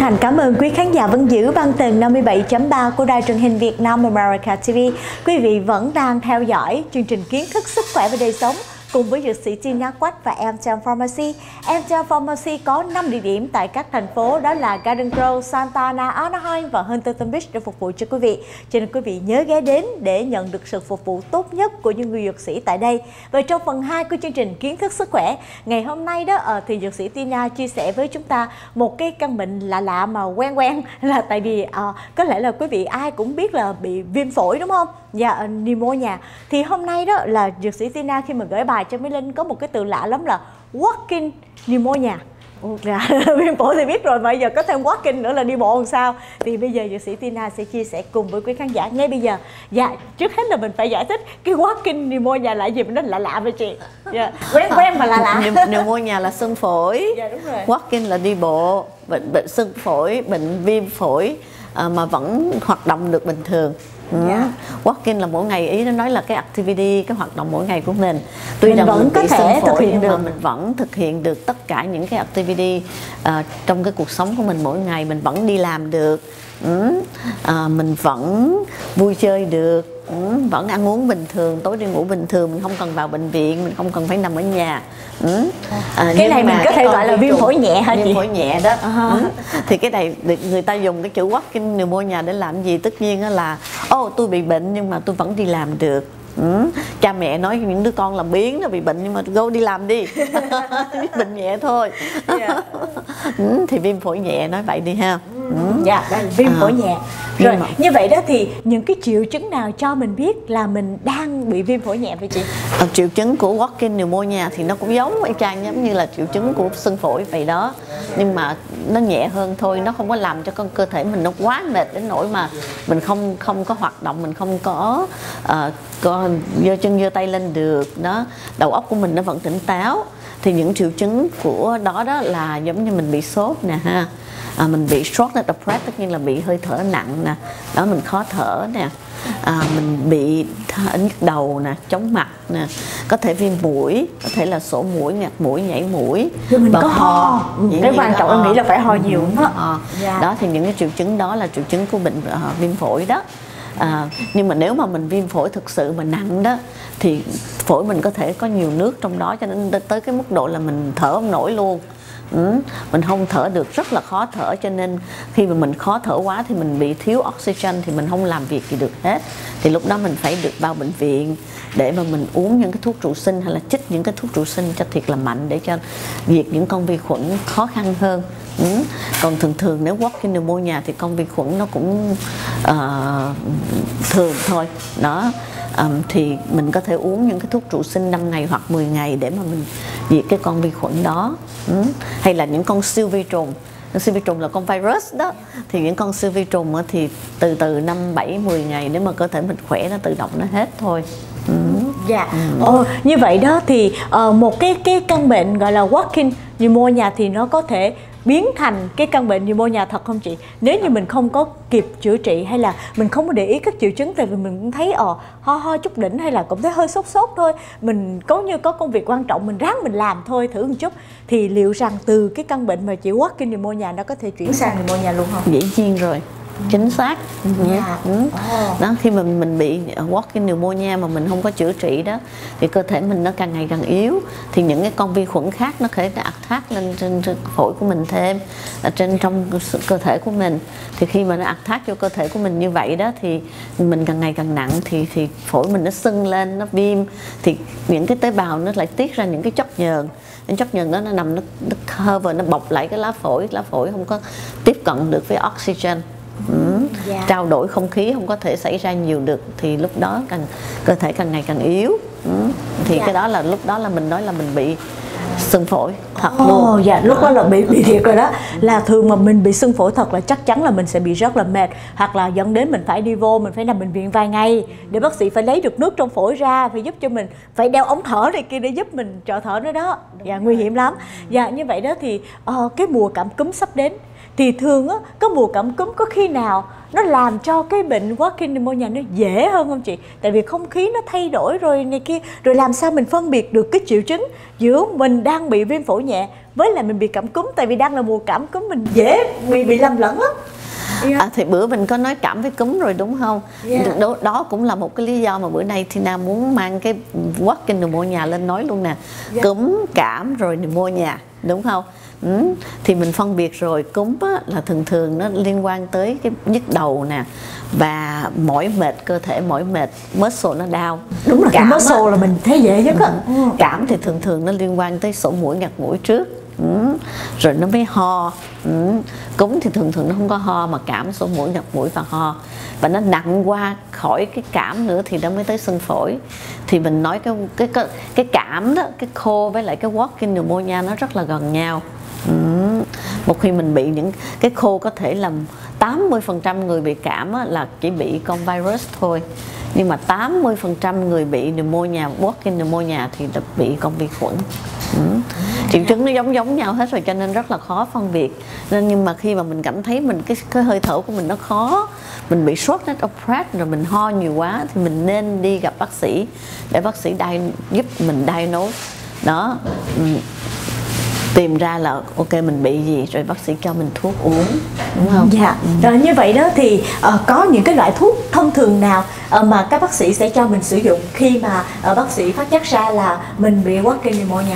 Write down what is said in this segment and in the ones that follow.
thành cảm ơn quý khán giả vẫn giữ băng tần 57.3 của Đài truyền hình Việt Nam America TV. Quý vị vẫn đang theo dõi chương trình kiến thức sức khỏe và đời sống cùng với dược sĩ Tina Quách và Em Pharmacy. Em Pharmacy có 5 địa điểm tại các thành phố, đó là Garden Grove, Santa Ana, Anaheim và Huntington Beach để phục vụ cho quý vị. Cho nên quý vị nhớ ghé đến để nhận được sự phục vụ tốt nhất của những người dược sĩ tại đây. Và trong phần 2 của chương trình kiến thức sức khỏe ngày hôm nay đó thì dược sĩ Tina chia sẻ với chúng ta một cái căn bệnh lạ mà quen là tại vì có lẽ là quý vị ai cũng biết là bị viêm phổi đúng không? Dạ, pneumonia. Thì hôm nay đó là dược sĩ Tina khi mà gửi bài cho Mỹ Linh có một cái từ lạ lắm là walking pneumonia. Viêm phổi thì biết rồi, mà bây giờ có thêm walking nữa là đi bộ làm sao. Thì bây giờ dược sĩ Tina sẽ chia sẻ cùng với quý khán giả ngay bây giờ. Dạ, trước hết là mình phải giải thích cái walking pneumonia là gì, nó lạ với chị. Dạ, quen mà lạ. Pneumonia là sưng phổi. Dạ, đúng rồi. Walking là đi bộ. Bệnh sưng phổi, bệnh viêm phổi mà vẫn hoạt động được bình thường. Walking là mỗi ngày, ý nó nói là cái activity, cái hoạt động mỗi ngày của mình. Tuy rằng vẫn có thể thực hiện được, mà mình vẫn thực hiện được tất cả những cái activity trong cái cuộc sống của mình mỗi ngày. Mình vẫn đi làm được, mình vẫn vui chơi được, vẫn ăn uống bình thường, tối đi ngủ bình thường, mình không cần vào bệnh viện, mình không cần phải nằm ở nhà. Cái này mình có thể gọi là viêm phổi nhẹ hả chị? Viêm phổi nhẹ đó. Thì cái này người ta dùng cái chữ walking pneumonia để làm gì? Tất nhiên là tôi bị bệnh nhưng mà tôi vẫn đi làm được. Cha mẹ nói những đứa con làm biếng nó bị bệnh nhưng mà go đi làm đi. Bệnh nhẹ thôi. Thì viêm phổi nhẹ nói vậy đi ha. Dạ, viêm phổi nhẹ. Rồi, như vậy đó thì những cái triệu chứng nào cho mình biết là mình đang bị viêm phổi nhẹ vậy chị? Triệu chứng của walking pneumonia thì nó cũng giống y chang giống như là triệu chứng của sưng phổi vậy đó, nhưng mà nó nhẹ hơn thôi, nó không có làm cho con cơ thể mình nó quá mệt đến nỗi mà mình không có hoạt động, mình không có giơ chân giơ tay lên được đó, đầu óc của mình nó vẫn tỉnh táo. Thì những triệu chứng của đó là giống như mình bị sốt nè ha, mình bị shortness of breath, tất nhiên là bị hơi thở nặng nè, đó mình khó thở nè, mình bị nhức đầu nè, chóng mặt nè, có thể viêm mũi, có thể là sổ mũi, ngạt mũi, nhảy mũi, mình có ho. Cái quan trọng em nghĩ là phải ho nhiều đó. Đó thì những cái triệu chứng đó là triệu chứng của bệnh viêm phổi đó. Nhưng mà nếu mà mình viêm phổi thực sự mà nặng đó thì phổi mình có thể có nhiều nước trong đó, cho nên tới cái mức độ là mình thở không nổi luôn. Mình không thở được, rất là khó thở, cho nên khi mà mình khó thở quá thì mình bị thiếu oxygen thì mình không làm việc gì được hết. Thì lúc đó mình phải được vào bệnh viện để mà mình uống những cái thuốc trụ sinh hay là chích những cái thuốc trụ sinh cho thiệt là mạnh để cho diệt những con vi khuẩn khó khăn hơn. Còn thường nếu walking pneumonia thì con vi khuẩn nó cũng thường thôi đó. Thì mình có thể uống những cái thuốc trụ sinh 5 ngày hoặc 10 ngày để mà mình diệt cái con vi khuẩn đó. Hay là những con siêu vi trùng. Siêu vi trùng là con virus đó, thì những con siêu vi trùng thì từ 5, 7, 10 ngày nếu mà cơ thể mình khỏe nó tự động nó hết thôi. Dạ. Như vậy đó thì một cái căn bệnh gọi là walking pneumonia thì nó có thể biến thành cái căn bệnh pneumonia thật không chị? Nếu như mình không có kịp chữa trị hay là mình không có để ý các triệu chứng, tại vì mình cũng thấy ho chút đỉnh hay là cũng thấy hơi sốt thôi, mình có công việc quan trọng mình ráng mình làm thôi thử một chút, thì liệu rằng từ cái căn bệnh mà chị walking pneumonia nó có thể chuyển sang pneumonia luôn không? Dĩ nhiên rồi. Chính xác. Đó, khi mà mình bị walking pneumonia mà mình không có chữa trị đó thì cơ thể mình nó càng ngày càng yếu, thì những cái con vi khuẩn khác nó có thể attack lên trên phổi của mình thêm, trong cơ thể của mình. Thì khi mà nó attack vô cơ thể của mình như vậy đó thì mình càng ngày càng nặng, thì phổi mình nó sưng lên, nó viêm, thì những cái tế bào nó lại tiết ra những cái chất nhờn. Những chất nhờn đó nó nằm nó cover, nó bọc lại cái lá phổi không có tiếp cận được với oxygen. Trao đổi không khí không có thể xảy ra nhiều được, thì lúc đó cơ thể càng ngày càng yếu. Thì cái đó là lúc đó là mình nói là mình bị sưng phổi thật luôn. Dạ, lúc đó là bị thiệt rồi đó. Là thường mà mình bị sưng phổi thật là chắc chắn là mình sẽ bị rất là mệt, hoặc là dẫn đến mình phải mình phải nằm bệnh viện vài ngày để bác sĩ phải lấy được nước trong phổi ra, phải giúp cho mình phải đeo ống thở này kia để giúp mình trợ thở nữa đó. Dạ, nguy hiểm lắm. Dạ, như vậy đó thì cái mùa cảm cúm sắp đến thì thường á, có mùa cảm cúm có khi nào nó làm cho cái bệnh walking pneumonia nó dễ hơn không chị? Tại vì không khí nó thay đổi rồi này kia, rồi làm sao mình phân biệt được cái triệu chứng giữa mình đang bị viêm phổi nhẹ với là mình bị cảm cúm? Tại vì đang là mùa cảm cúm, mình dễ bị lầm lẫn lắm. Thì bữa mình có nói cảm với cúm rồi đúng không? Đó cũng là một cái lý do mà bữa nay Tina muốn mang cái walking pneumonia lên nói luôn nè. Cúm, cảm rồi pneumonia, đúng không? Thì mình phân biệt rồi, cúm á, là thường nó liên quan tới cái nhức đầu nè, và mỏi mệt cơ thể, mỏi mệt, muscle nó đau. Đúng rồi, cảm muscle là mình thấy dễ nhất á. Cảm thì thường nó liên quan tới sổ mũi, ngạt mũi trước, rồi nó mới ho. Cúm thì thường nó không có ho, mà cảm, sổ mũi, ngạt mũi và ho, và nó nặng qua khỏi cái cảm nữa thì nó mới tới sưng phổi. Thì mình nói cái cảm đó, cái khô với lại cái walking pneumonia nó rất là gần nhau. Một khi mình bị những cái khô, có thể là 80% người bị cảm là chỉ bị con virus thôi, nhưng mà 80% người bị pneumonia, walking pneumonia thì bị con vi khuẩn. Triệu chứng nó giống nhau hết rồi, cho nên rất là khó phân biệt. Nên nhưng mà khi mà mình cảm thấy mình cái hơi thở của mình nó khó, mình bị sốt rét oppressed, rồi mình ho nhiều quá, thì mình nên đi gặp bác sĩ để bác sĩ giúp mình diagnose đó, tìm ra là ok mình bị gì, rồi bác sĩ cho mình thuốc uống, đúng không? Dạ. Rồi như vậy đó thì có những cái loại thuốc thông thường nào mà các bác sĩ sẽ cho mình sử dụng khi mà bác sĩ phát giác ra là mình bị walking pneumonia?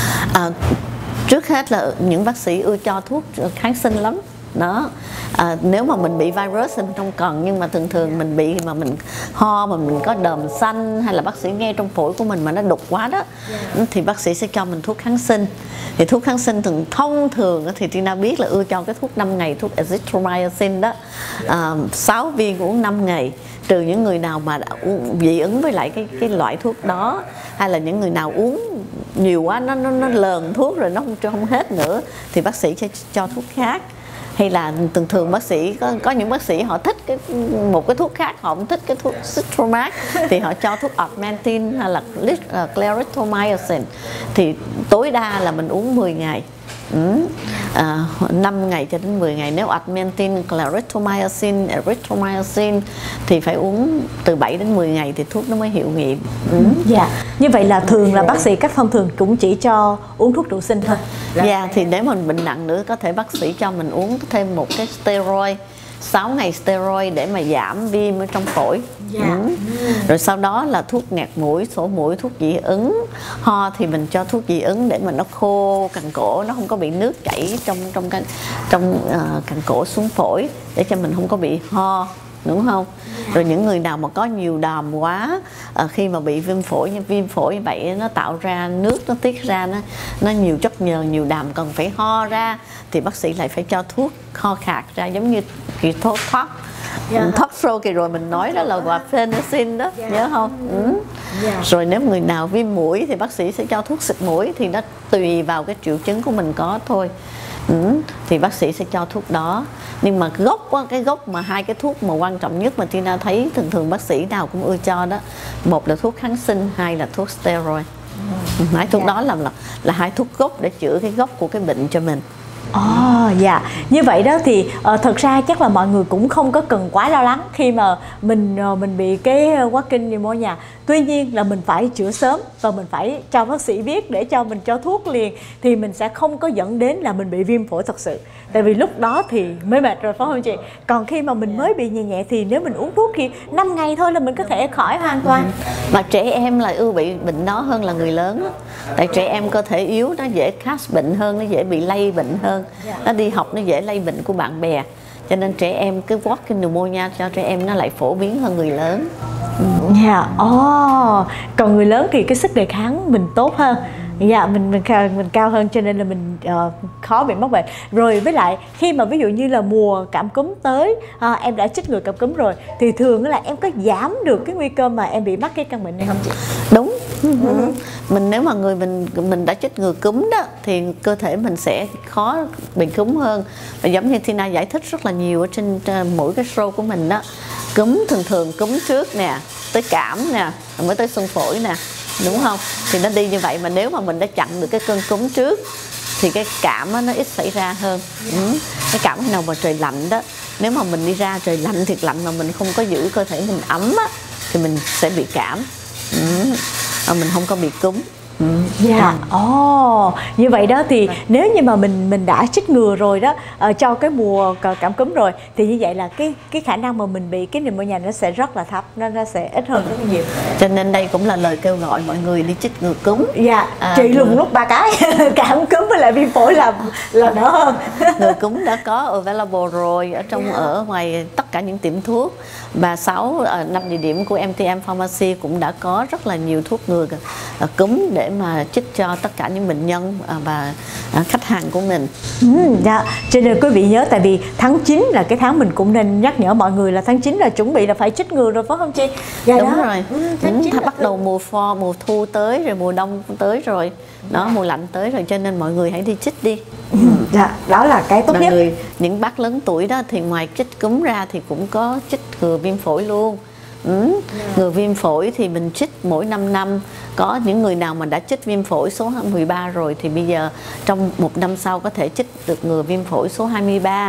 Trước hết là những bác sĩ ưa cho thuốc kháng sinh lắm đó. Nếu mà mình bị virus thì mình không cần, nhưng mà thường mình bị mà mình ho, mà mình có đờm xanh, hay là bác sĩ nghe trong phổi của mình mà nó đục quá đó, thì bác sĩ sẽ cho mình thuốc kháng sinh. Thì thuốc kháng sinh thông thường thì Tina biết là ưa cho cái thuốc 5 ngày, thuốc azithromycin đó, 6 viên uống 5 ngày, trừ những người nào mà đã dị ứng với lại cái loại thuốc đó, hay là những người nào uống nhiều quá, nó lờn thuốc rồi nó không hết nữa, thì bác sĩ sẽ cho thuốc khác. Hay là thường bác sĩ có những bác sĩ họ thích một cái thuốc khác, họ không thích cái thuốc Zithromax thì họ cho thuốc Augmentin hay là Clarithromycin, thì tối đa là mình uống 10 ngày. 5 ngày cho đến 10 ngày. Nếu Augmentin, Clarithromycin, Erythromycin thì phải uống từ 7 đến 10 ngày thì thuốc nó mới hiệu nghiệm. Dạ. Như vậy là thường là bác sĩ các thông thường cũng chỉ cho uống thuốc trụ sinh thôi. Dạ, thì nếu mình bệnh nặng nữa có thể bác sĩ cho mình uống thêm một cái steroid, 6 ngày steroid để mà giảm viêm ở trong phổi. Rồi sau đó là thuốc ngạt mũi, sổ mũi, thuốc dị ứng. Ho thì mình cho thuốc dị ứng để mà nó khô cằn cổ, nó không có bị nước chảy trong cằn cổ xuống phổi, để cho mình không có bị ho, đúng không? Rồi những người nào mà có nhiều đờm quá, khi mà bị viêm phổi như vậy, nó tạo ra nước, nó tiết ra, nó nhiều chất nhờn, nhiều đờm, cần phải ho ra, thì bác sĩ lại phải cho thuốc ho khạc ra, giống như thuốc thoát sô kỳ rồi mình nói đó là guaifenesin đó, nhớ không? Rồi nếu người nào viêm mũi thì bác sĩ sẽ cho thuốc xịt mũi, thì nó tùy vào cái triệu chứng của mình có thôi. Thì bác sĩ sẽ cho thuốc đó. Nhưng mà cái gốc mà hai cái thuốc mà quan trọng nhất mà Tina thấy thường bác sĩ nào cũng ưa cho đó, một là thuốc kháng sinh, hai là thuốc steroid. Hai thuốc đó là hai thuốc gốc để chữa cái gốc của cái bệnh cho mình. Dạ. Như vậy đó thì thật ra chắc là mọi người cũng không có cần quá lo lắng khi mà mình bị cái walking pneumonia. Tuy nhiên là mình phải chữa sớm và mình phải cho bác sĩ biết để cho mình cho thuốc liền, thì mình sẽ không có dẫn đến là mình bị viêm phổi thật sự. Tại vì lúc đó thì mới mệt rồi, phải không chị? Còn khi mà mình mới bị nhẹ nhẹ thì nếu mình uống thuốc thì 5 ngày thôi là mình có thể khỏi hoàn toàn. Mà trẻ em lại ưa bị bệnh đó hơn là người lớn. Tại trẻ em cơ thể yếu, nó dễ catch bệnh hơn, nó dễ bị lây bệnh hơn. Nó đi học nó dễ lây bệnh của bạn bè. Cho nên trẻ em, cái walking pneumonia cho trẻ em nó lại phổ biến hơn người lớn. Còn người lớn thì cái sức đề kháng mình tốt hơn. Dạ, mình cao hơn, cho nên là mình khó bị mắc bệnh. Rồi với lại khi mà ví dụ như là mùa cảm cúm tới, em đã chích ngừa cảm cúm rồi, thì thường là em có giảm được cái nguy cơ mà em bị mắc cái căn bệnh này không chị? Đúng. Nếu mà mình đã chích ngừa cúm đó thì cơ thể mình sẽ khó bị cúm hơn. Và giống như Tina giải thích rất là nhiều ở trên mỗi cái show của mình đó, cúm thường cúm trước nè, tới cảm nè, mới tới sưng phổi nè, đúng không? Thì nó đi như vậy, mà nếu mà mình đã chặn được cái cơn cúm trước thì cái cảm nó ít xảy ra hơn. Cái cảm khi nào mà trời lạnh đó nếu mà mình đi ra trời lạnh thiệt lạnh mà mình không có giữ cơ thể mình ấm á, thì mình sẽ bị cảm, mình không có bị cúm. Dạ, như vậy đó thì nếu như mà mình đã chích ngừa rồi đó cho cái mùa cảm cúm rồi, thì như vậy là cái khả năng mà mình bị cái pneumonia nó sẽ rất là thấp, nó sẽ ít hơn rất nhiều. Cho nên đây cũng là lời kêu gọi mọi người đi chích ngừa cúm. Dạ, trị luôn lúc 3 cái cảm cúm với lại viêm phổi là đỡ hơn. Ngừa cúm đã có available rồi ở ngoài tất cả những tiệm thuốc, và 5 địa điểm của MTM Pharmacy cũng đã có rất là nhiều thuốc ngừa cúm để mà chích cho tất cả những bệnh nhân và khách hàng của mình. Dạ, cho nên quý vị nhớ, tại vì tháng 9 là cái tháng mình cũng nên nhắc nhở mọi người là tháng 9 là chuẩn bị là phải chích ngừa rồi, phải không chị? Dạ, đúng rồi. Bắt đầu mùa thu tới rồi, mùa đông tới rồi, mùa lạnh tới rồi, cho nên mọi người hãy đi chích đi. Dạ, đó là cái tốt nhất. Những bác lớn tuổi đó thì ngoài chích cúm ra thì cũng có chích ngừa viêm phổi luôn. Ngừa viêm phổi thì mình chích mỗi 5 năm. Có những người nào mà đã chích viêm phổi số 13 rồi thì bây giờ trong 1 năm sau có thể chích được ngừa viêm phổi số 23.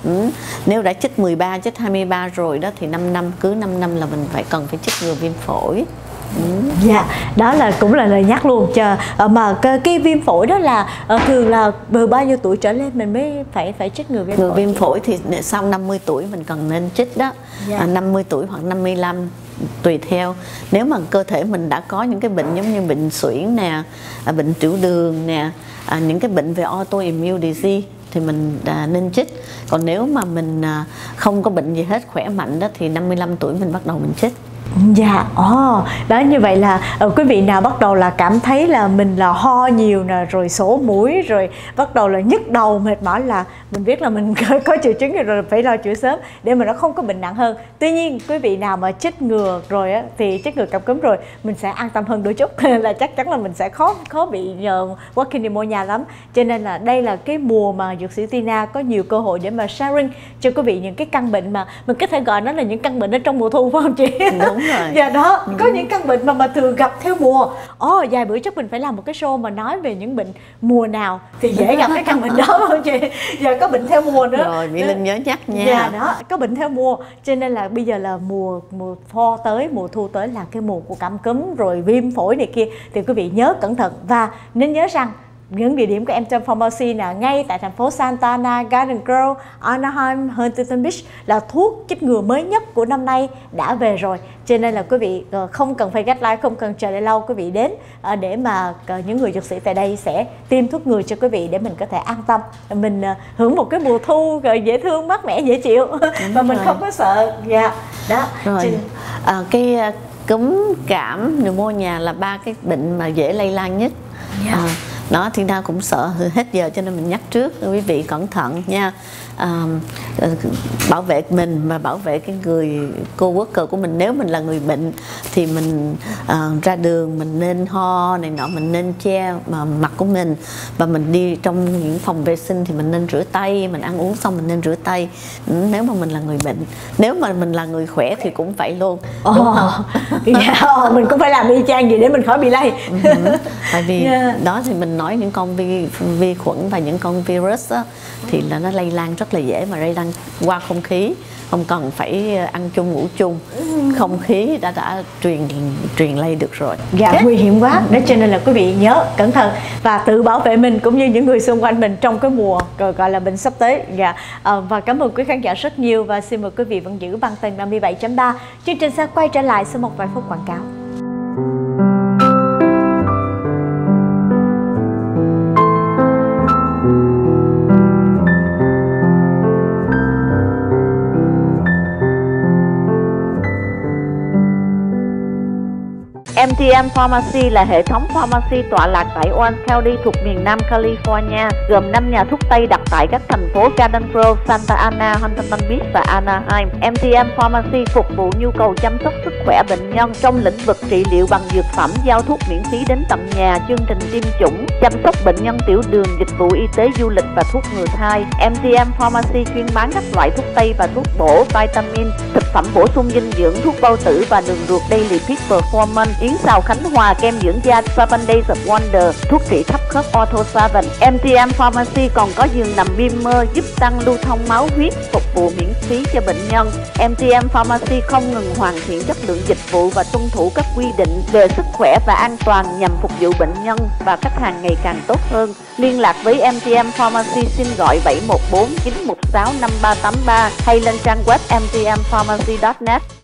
Nếu đã chích 13, chích 23 rồi đó thì 5 năm, cứ 5 năm là mình cần phải chích ngừa viêm phổi. Dạ, đó là cũng là lời nhắc luôn. Mà cái viêm phổi đó là thường là từ bao nhiêu tuổi trở lên mình mới phải chích ngừa viêm phổi? Ngừa viêm phổi thì sau 50 tuổi mình cần nên chích đó. 50 tuổi hoặc 55 tùy theo. Nếu mà cơ thể mình đã có những cái bệnh giống như bệnh suyễn nè, bệnh tiểu đường nè, những cái bệnh về autoimmune disease thì mình nên chích. Còn nếu mà mình không có bệnh gì hết, khỏe mạnh đó, thì 55 tuổi mình bắt đầu mình chích. Dạ, đó, như vậy là quý vị nào bắt đầu là cảm thấy là mình là ho nhiều nè, rồi sổ mũi, rồi bắt đầu là nhức đầu, mệt mỏi, là mình biết là mình có triệu chứng rồi, phải lo chữa sớm để mà nó không có bệnh nặng hơn. Tuy nhiên quý vị nào mà chích ngừa rồi á, thì chích ngừa cảm cúm rồi mình sẽ an tâm hơn đôi chút là chắc chắn là mình sẽ khó bị walking pneumonia lắm. Cho nên là đây là cái mùa mà dược sĩ Tina có nhiều cơ hội để mà sharing cho quý vị những cái căn bệnh mà mình có thể gọi nó là những căn bệnh ở trong mùa thu, phải không chị? Đúng rồi. Dạ đó, có những căn bệnh mà thường gặp theo mùa. Vài bữa chắc mình phải làm một cái show mà nói về những bệnh mùa nào thì dễ gặp cái căn bệnh đó, phải không chị? Giờ có bệnh theo mùa nữa. Rồi, Mỹ Linh nhớ nhắc nha. Dạ đó, có bệnh theo mùa. Cho nên là bây giờ là mùa tới, mùa thu tới là cái mùa của cảm cúm rồi viêm phổi này kia, thì quý vị nhớ cẩn thận. Và nên nhớ rằng những địa điểm của MTM Pharmacy là ngay tại thành phố Santa Ana, Garden Grove, Anaheim, Huntington Beach, là thuốc chích ngừa mới nhất của năm nay đã về rồi. Cho nên là quý vị không cần phải gác lái, không cần chờ đợi lâu, quý vị đến để mà những người dược sĩ tại đây sẽ tiêm thuốc ngừa cho quý vị để mình có thể an tâm, mình hưởng một cái mùa thu dễ thương, mát mẻ, dễ chịu và mình không có sợ. Dạ, đó. Rồi, cái cúm, cảm, pneumonia là 3 cái bệnh mà dễ lây lan nhất. Đó, thì ta cũng sợ hết giờ cho nên mình nhắc trước, quý vị cẩn thận nha. Bảo vệ mình và bảo vệ cái người coworker của mình. Nếu mình là người bệnh thì mình ra đường mình nên ho này nọ, mình nên che mặt của mình, và mình đi trong những phòng vệ sinh thì mình nên rửa tay, mình ăn uống xong mình nên rửa tay. Nếu mà mình là người bệnh, nếu mà mình là người khỏe thì cũng vậy luôn. Mình cũng phải làm y chang gì để mình khỏi bị lây. Tại vì đó thì mình nói những con vi khuẩn và những con virus á, thì là nó lây lan rất là dễ, mà lây lan qua không khí, không cần phải ăn chung ngủ chung, không khí đã truyền lây được rồi. Dạ, nguy hiểm quá. Đó cho nên là quý vị nhớ cẩn thận và tự bảo vệ mình cũng như những người xung quanh mình trong cái mùa gọi là bệnh sắp tới. Dạ. Và cảm ơn quý khán giả rất nhiều, và xin mời quý vị vẫn giữ băng tần 57.3. Chương trình sẽ quay trở lại sau một vài phút quảng cáo. MTM Pharmacy là hệ thống pharmacy tọa lạc tại Orange County thuộc miền Nam California, gồm 5 nhà thuốc Tây đặt tại các thành phố Garden Grove, Santa Ana, Huntington Beach và Anaheim. MTM Pharmacy phục vụ nhu cầu chăm sóc sức khỏe bệnh nhân trong lĩnh vực trị liệu bằng dược phẩm, giao thuốc miễn phí đến tận nhà, chương trình tiêm chủng, chăm sóc bệnh nhân tiểu đường, dịch vụ y tế du lịch và thuốc ngừa thai. MTM Pharmacy chuyên bán các loại thuốc Tây và thuốc bổ, vitamin, thực phẩm bổ sung dinh dưỡng, thuốc bao tử và đường ruột Daily Peak Performance, yến xào Khánh Hòa, kem dưỡng da 7 Days of Wonder, thuốc trị thấp khớp Ortho7. MTM Pharmacy còn có giường nằm Beamer giúp tăng lưu thông máu huyết, phục vụ miễn phí cho bệnh nhân. MTM Pharmacy không ngừng hoàn thiện chất lượng dịch vụ và tuân thủ các quy định về sức khỏe và an toàn nhằm phục vụ bệnh nhân và khách hàng ngày càng tốt hơn. Liên lạc với MTM Pharmacy xin gọi 714 916 5383 hay lên trang web mtmpharmacy.net.